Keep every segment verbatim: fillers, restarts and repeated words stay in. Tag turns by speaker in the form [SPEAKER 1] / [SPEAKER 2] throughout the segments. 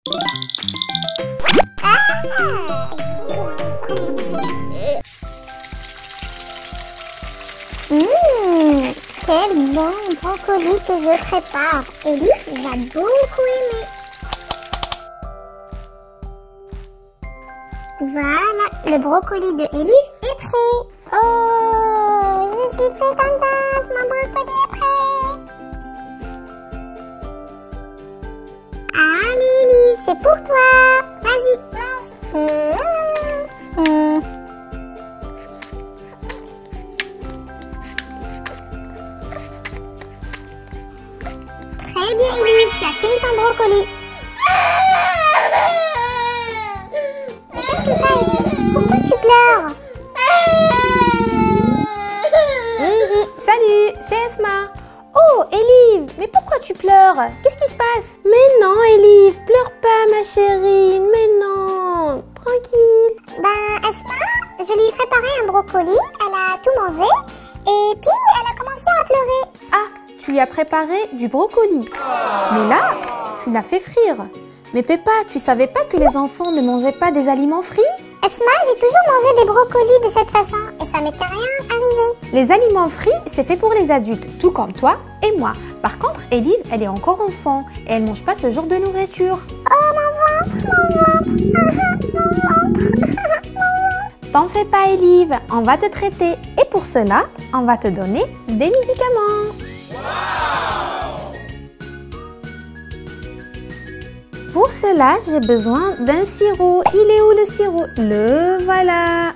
[SPEAKER 1] Mmh, quel bon brocoli que je prépare. Elif va beaucoup aimer. Voilà, le brocoli de Elif est prêt. Oh, je suis très contente, mon brocoli est prêt. Allez Elif, c'est pour toi. Vas-y, mange. Mmh, mmh. Très bien Elif, tu as fini ton brocoli. Mais qu'est-ce que t'as Elif? Pourquoi tu pleures?
[SPEAKER 2] Mmh, salut, c'est Esma. Oh, Elif, mais pourquoi tu pleures? Qu'est-ce qui se passe? Mais non, Elif, pleure pas, ma chérie. Mais non, tranquille.
[SPEAKER 1] Ben, Esma, je lui ai préparé un brocoli, elle a tout mangé, et puis elle a commencé à pleurer.
[SPEAKER 2] Ah, tu lui as préparé du brocoli. Mais là, tu l'as fait frire. Mais Peppa, tu savais pas que les enfants ne mangeaient pas des aliments frits?
[SPEAKER 1] Esma, j'ai toujours mangé des brocolis de cette façon, et ça m'était rien arrivé.
[SPEAKER 2] Les aliments frits, c'est fait pour les adultes, tout comme toi et moi. Par contre, Elif, elle est encore enfant et elle mange pas ce genre de nourriture.
[SPEAKER 1] Oh, mon ventre, mon ventre, mon ventre, mon ventre.
[SPEAKER 2] T'en fais pas, Elif, on va te traiter. Et pour cela, on va te donner des médicaments. Pour cela, j'ai besoin d'un sirop. Il est où le sirop? Le voilà.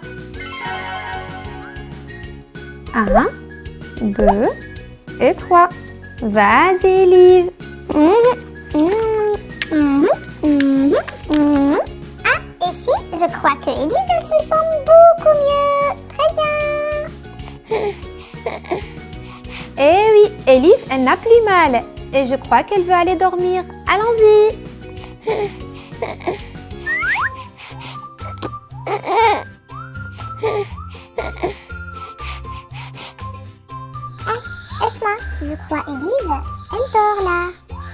[SPEAKER 2] Un, deux et trois. Vas-y, Elif.
[SPEAKER 1] Mmh, mmh, mmh, mmh, mmh. Ah, et si, je crois que Elif, elle se sent beaucoup mieux. Très bien.
[SPEAKER 2] Eh oui, Elif, elle n'a plus mal. Et je crois qu'elle veut aller dormir. Allons-y.
[SPEAKER 1] Ah, Esma, je crois Elif, elle dort là.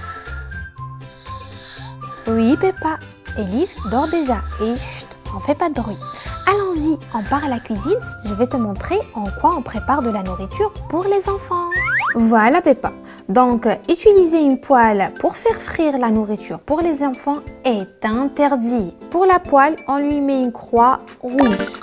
[SPEAKER 2] Oui, Peppa. Elif dort déjà. Et chut, on fait pas de bruit. Allons-y, on part à la cuisine. Je vais te montrer en quoi on prépare de la nourriture pour les enfants. Voilà, Peppa. Donc, utiliser une poêle pour faire frire la nourriture pour les enfants est interdit. Pour la poêle, on lui met une croix rouge.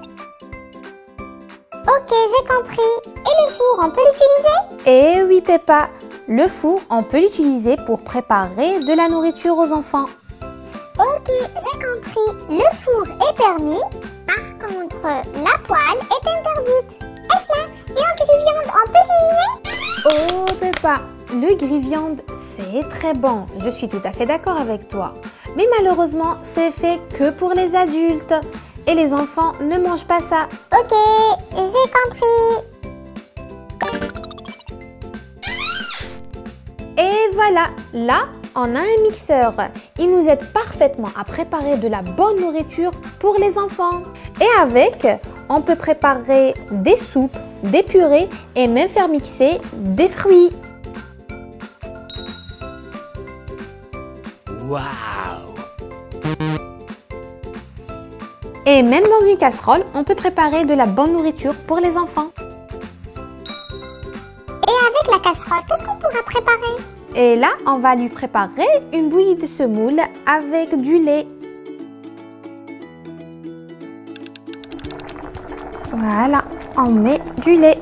[SPEAKER 1] Ok, j'ai compris. Et le four, on peut l'utiliser?
[SPEAKER 2] Eh oui, Peppa. Le four, on peut l'utiliser pour préparer de la nourriture aux enfants.
[SPEAKER 1] Ok, j'ai compris. Le four est permis. Par contre, la poêle est interdite. Esma, et en grille-viande, on peut cuisiner?
[SPEAKER 2] Oh, Peppa, le grille-viande, c'est très bon. Je suis tout à fait d'accord avec toi. Mais malheureusement, c'est fait que pour les adultes. Et les enfants ne mangent pas ça.
[SPEAKER 1] Ok, j'ai compris.
[SPEAKER 2] Et voilà, là, on a un mixeur. Il nous aide parfaitement à préparer de la bonne nourriture pour les enfants. Et avec, on peut préparer des soupes, des purées et même faire mixer des fruits.
[SPEAKER 3] Waouh!
[SPEAKER 2] Et même dans une casserole, on peut préparer de la bonne nourriture pour les enfants.
[SPEAKER 1] Et avec la casserole, qu'est-ce qu'on pourra préparer?
[SPEAKER 2] Et là, on va lui préparer une bouillie de semoule avec du lait. Voilà, on met du lait.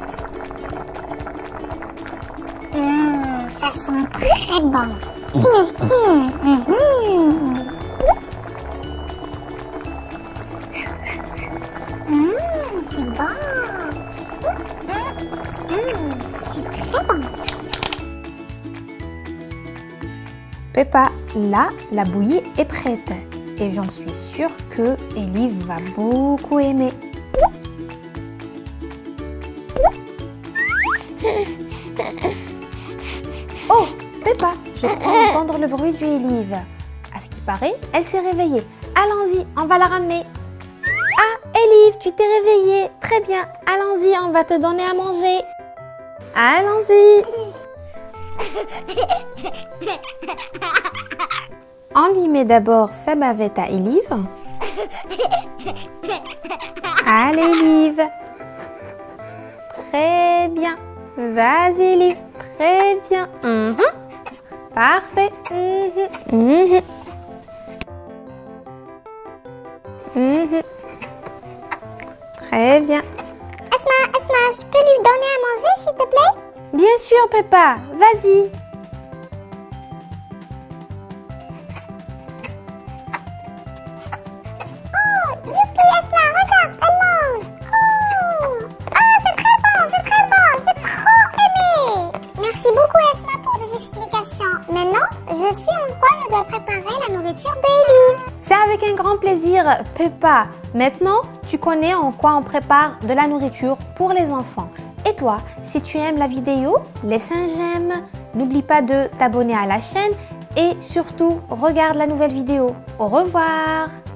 [SPEAKER 1] Mmh, ça sent très bon. Mmh, mmh, mmh, mmh. Mmh, c'est bon. Mmh, mmh, c'est très bon.
[SPEAKER 2] Peppa, là, la bouillie est prête. Et j'en suis sûre que Elif va beaucoup aimer. Oh, Peppa, je crois entendre le bruit du Elif. À ce qui paraît, elle s'est réveillée. Allons-y, on va la ramener. Ah, Elif, tu t'es réveillée. Très bien, allons-y, on va te donner à manger. Allons-y. On lui met d'abord sa bavette à Elive. Allez, Elive. Très bien. Vas-y, Elive. Très bien. Mhm. Parfait. Mhm. Mhm. Mhm. Très bien.
[SPEAKER 1] Asma, Asma, je peux lui donner à manger, s'il te plaît?
[SPEAKER 2] Bien sûr, Peppa. Vas-y.
[SPEAKER 1] Youpi, Asma, regarde, elle mange. Oh, ah, c'est très bon, c'est très bon, j'ai trop aimé. Merci beaucoup, Asma, pour les explications. Maintenant, je sais en quoi je dois préparer la nourriture baby.
[SPEAKER 2] C'est avec un grand plaisir, Peppa. Maintenant, tu connais en quoi on prépare de la nourriture pour les enfants. Et toi, si tu aimes la vidéo, laisse un j'aime. N'oublie pas de t'abonner à la chaîne et surtout, regarde la nouvelle vidéo. Au revoir!